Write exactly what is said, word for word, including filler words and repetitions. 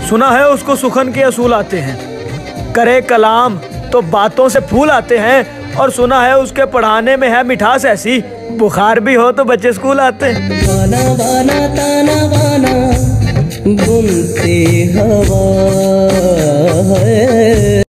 सुना है उसको सुखन के असूल आते हैं, करे कलाम तो बातों से फूल आते हैं। और सुना है उसके पढ़ाने में है मिठास ऐसी, बुखार भी हो तो बच्चे स्कूल आते हैं। बाना बाना ताना बाना बुनते हवा है।